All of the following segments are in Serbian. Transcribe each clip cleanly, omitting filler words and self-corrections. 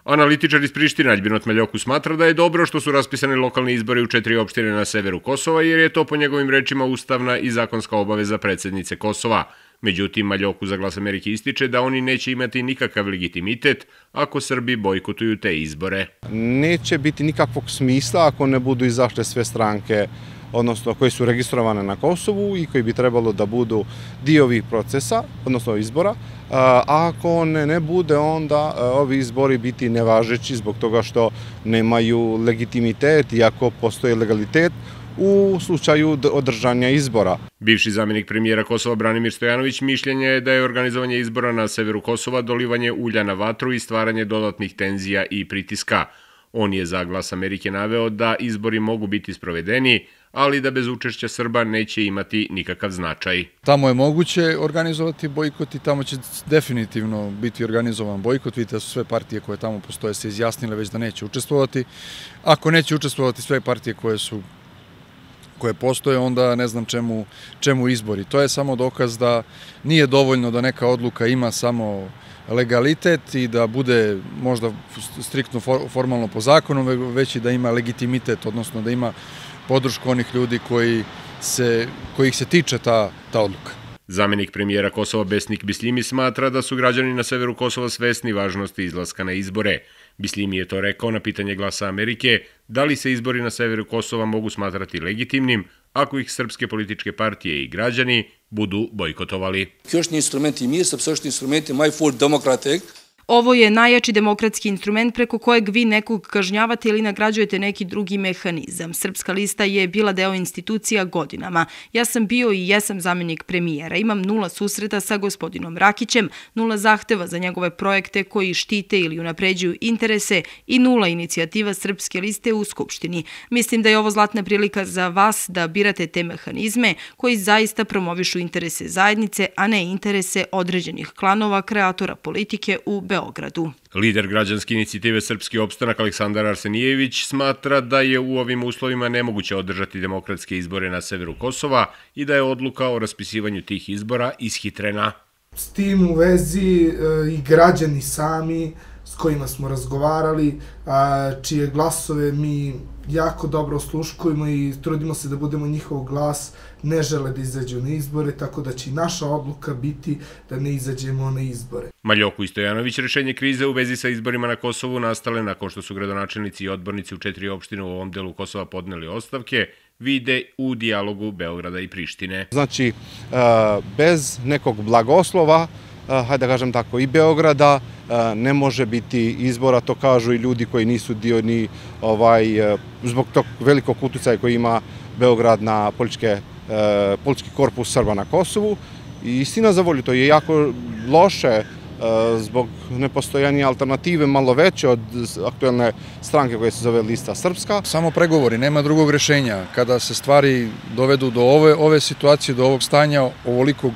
Analitičar iz Prištine Aljbin Otmeljoku smatra da je dobro što su raspisani lokalni izbori u 4 opštine na severu Kosova, jer je to po njegovim rečima ustavna i zakonska obaveza predsednice Kosova. Međutim, Maljoku za Glas Amerike ističe da oni neće imati nikakav legitimitet ako Srbi bojkotuju te izbore. Neće biti nikakvog smisla ako ne budu izašle sve stranke, odnosno koje su registrovane na Kosovu i koji bi trebalo da budu dio ovih procesa, odnosno izbora. A ako one ne bude, onda ovi izbori biti nevažeći zbog toga što nemaju legitimitet, iako postoji legalitet u slučaju održanja izbora. Bivši zamjenik premijera Kosova Branimir Stojanović mišljenja je da je organizovanje izbora na severu Kosova dolivanje ulja na vatru i stvaranje dodatnih tenzija i pritiska. On je za Glas Amerike naveo da izbori mogu biti sprovedeni, ali da bez učešća Srba neće imati nikakav značaj. Tamo je moguće organizovati bojkot i tamo će definitivno biti organizovan bojkot. Vidite da su sve partije koje tamo postoje se izjasnile već da neće učestvovati. Ako neće učestvovati sve partije koje postoje, onda ne znam čemu izbori. To je samo dokaz da nije dovoljno da neka odluka ima samo legalitet i da bude možda striktno formalno po zakonu, već i da ima legitimitet, odnosno da ima podršku onih ljudi kojih se tiče ta odluka. Zamjenik premijera Kosova Besnik Bisljimi smatra da su građani na severu Kosova svesni važnosti izlaska na izbore. Bisljimi je to rekao na pitanje Glasa Amerike da li se izbori na severu Kosova mogu smatrati legitimnim ako ih srpske političke partije i građani budu bojkotovali. Ključni instrument i mir са всъщност инструменти май фул демократик. Ovo je najjači demokratski instrument preko kojeg vi nekog kažnjavate ili nagrađujete neki drugi mehanizam. Srpska lista je bila deo institucija godinama. Ja sam bio i jesam zamjenik premijera. Imam 0 susreta sa gospodinom Rakićem, 0 zahteva za njegove projekte koji štite ili unapređuju interese i 0 inicijativa Srpske liste u Skupštini. Mislim da je ovo zlatna prilika za vas da birate te mehanizme koji zaista promovišu interese zajednice, a ne interese određenih klanova, kreatora politike u Beogradu. Lider građanske inicijative Srpski opstanak Aleksandar Arsenijević smatra da je u ovim uslovima nemoguće održati demokratske izbore na severu Kosova i da je odluka o raspisivanju tih izbora ishitrena. S tim u vezi i građani sami s kojima smo razgovarali, čije glasove mi jako dobro osluškujemo i trudimo se da budemo njihov glas, ne žele da izađu na izbore, tako da će i naša odluka biti da ne izađemo na izbore. Maljoku i Stojanović rešenje krize u vezi sa izborima na Kosovu nastale nakon što su gradonačelnici i odbornici u 4 opštine u ovom delu Kosova podneli ostavke, vide u dijalogu Beograda i Prištine. Znači, bez nekog blagoslova, hajde da kažem tako, i Beograda, ne može biti izbora, to kažu i ljudi koji nisu dio ni zbog tog velikog utjecaja koji ima Beograd na politički korpus Srba na Kosovu. I istina za volju, to je jako loše zbog nepostojanja alternative malo veće od aktuelne stranke koja se zove Lista Srpska. Samo pregovori, nema drugog rešenja. Kada se stvari dovedu do ove situacije, do ovog stanja, ovolikog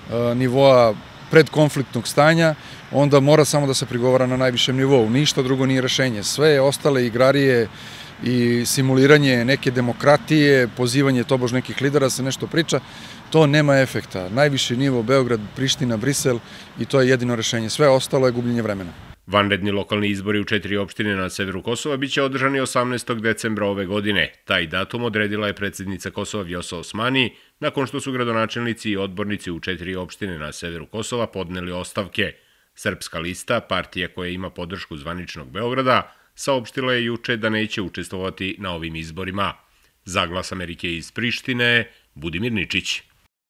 nivoa predkonfliktnog stanja, onda mora samo da se prigovara na najvišem nivou. Ništa drugo nije rešenje. Sve ostale igrarije i simuliranje neke demokratije, pozivanje tobož nekih lidera se nešto priča, to nema efekta. Najviši nivo Beograd, Priština, Brisel i to je jedino rešenje. Sve ostalo je gubljenje vremena. Vanredni lokalni izbori u 4 opštine na severu Kosova biće održani 18. decembra ove godine. Taj datum odredila je predsjednica Kosova Vjosa Osmani nakon što su gradonačelnici i odbornici u 4 opštine na severu Kosova podneli ostavke. Srpska lista, partija koja ima podršku zvaničnog Beograda, saopštila je juče da neće učestvovati na ovim izborima. Za Glas Amerike iz Prištine, Budimir Ničić.